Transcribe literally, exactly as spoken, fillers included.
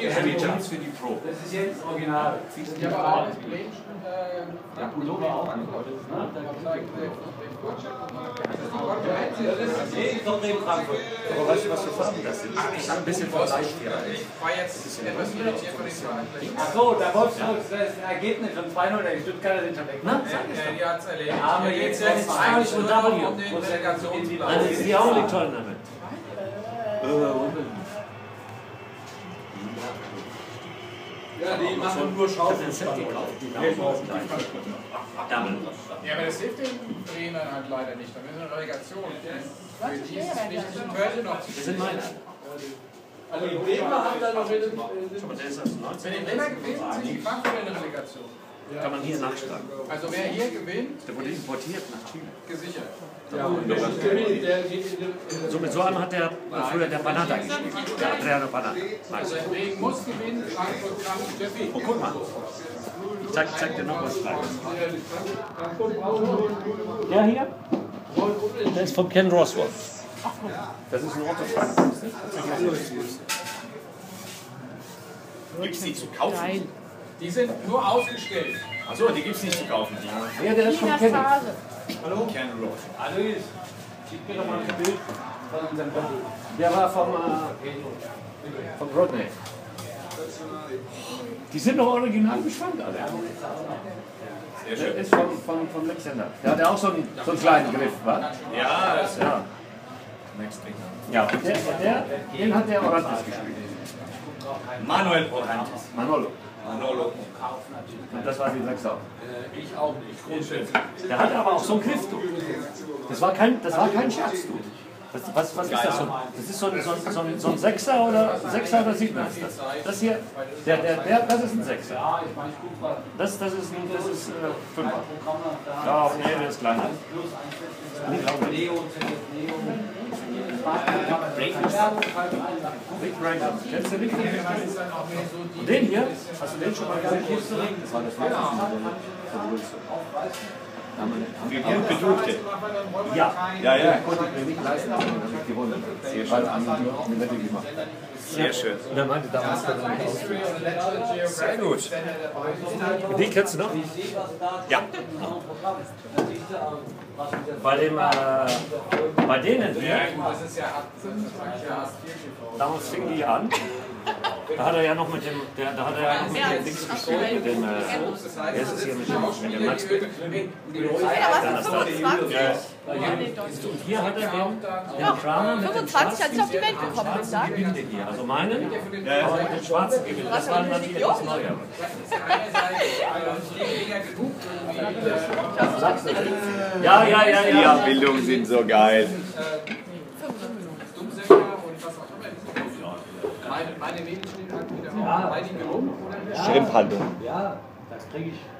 Heavy Jumps für die Pro. Das ist jetzt original. Ja, aber auch das Problem, Ja, Pullover auch. Nee, ist doch in Frankfurt. Aber weißt du, was für Farben das sind? Ich habe ein bisschen verleicht hier. ich war jetzt etwas irritiert von den Vereinen. Ach so, da Wolfsburg, das Ergebnis von zwei null, die Stuttgarter sind schon weg. Na, sag ich Die hat es erledigt. Aber Hier jetzt geht es ist eigentlich es nur noch um den Relegationsplatz. Also ist die auch nicht toll damit. Ja, die machen nur Schrauben. Ja, aber das hilft den Trainern halt leider nicht. Da müssen wir eine Relegation. Für die ist es wichtig, in Köln noch zu Das sind meine. Also die Bremer haben da noch mit dem... Wenn die Bremer gewinnen, sind die Frankfurt in der Relegation. Kann man hier nachschlagen. Also wer hier gewinnt, Der wurde importiert nach Chile. gesichert. Ja, und der gewinnt, der geht in den... So mit so einem hat der früher der Banata gespielt. Der Adriano Banata. Also Bremen muss gewinnen, Frankfurt kann Steffi. Oh, guck mal. Ich zeig, zeig dir noch was Kleines. Der hier? Der ist von Ken Roswell. Das ist ein Autofahrer. Gibt es die zu kaufen? Nein. Die sind nur ausgestellt. Achso, die gibt es nicht zu kaufen. Die Ja, der ist von Tina Ken. Phase. Hallo? Ken Ross. Hallo, schick mir doch mal ein Bild von unserem Buddy. Der war vom, äh, vom Rodney. Die sind doch original gespannt, alle. Sehr Der schön. ist von, von, von Alexander. Der hat ja auch so einen, so einen kleinen Griff, wa? Ja, das ist Ja. Next Thing. Ja, und der, der, den hat der Orantes gespielt. Manuel Orantes. Manolo. Manolo. Und das war die Sechser. Ich auch nicht. Grundschön. Der hatte aber auch so ein Griff, du. Das war kein, das war kein Scherz, du. Was, was, was ist das? So, das ist so ein, so, ein, so, ein, so ein Sechser oder Sechser oder Siebner ist das. Das hier, der, der, der, das ist ein Sechser. Ja, ich meine, ich guck mal. Das, das ist ein, das ist äh, Fünfer. Programme da. Ja, nee, der ist kleiner. Plus eins. Unglaublich. Leo, Leo. Rick Ranger. Kennst du Rick Ranger? Und den hier? Hast du den schon mal gesehen? Das war das Größte. Für gut Bedurfte. Ja. Ja, ja. Konnte ich mir nicht leisten, aber dann habe ich gewonnen. Sehr schön. Eine Wette gemacht. Sehr schön. Und er meinte damals dann Sehr gut. die kennst du noch? Ja. Bei dem, äh, bei denen hier, Das ist ja Aktienverkehr. damals fing die an, da hat er ja noch mit dem, der, da hat er ja noch mit dem Dings gespielt, mit dem, äh, wer ist es hier mit dem, mit dem Max Bick. Ja, was ist fünfundzwanzig? Und hier hat er den, den Doch, Kramer mit dem fünfundzwanzig, als ich auf die Welt gekommen bin, da. Gewinde hier, also meinen, aber mit dem schwarzen Gewinde, das waren dann die etwas neuer. Ja, ja, ja, Die ja. Abbildungen sind so geil. Meine Mädchen stehen halt wieder auf. Bei die gelungen, oder? Schrimphandlung. Ja, das kriege ich.